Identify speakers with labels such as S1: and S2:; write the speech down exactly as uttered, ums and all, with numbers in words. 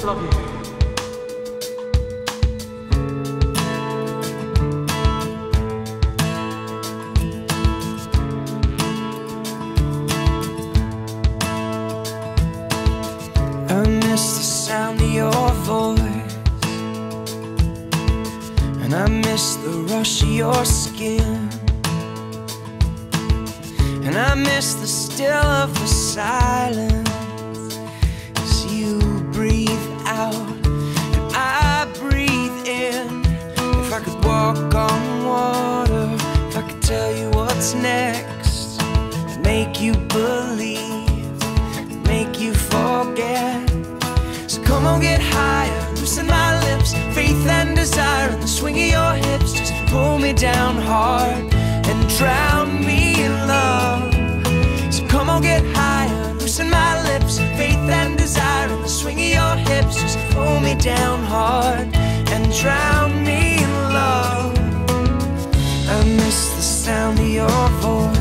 S1: love you.
S2: I miss the sound of your voice, and I miss the rush of your skin, and I miss the still of the silence as you breathe out and I breathe in. If I could walk on water, if I could tell you what's next, make you believe, make you forget. So come on, get higher, loosen my lips, faith and desire in the swing of your hips. Just pull me down hard and drown me in love. So come on, get higher, loosen my lips, faith and desire in the swing of your hips. Just pull me down hard and drown me in love. I miss the sound of your voice,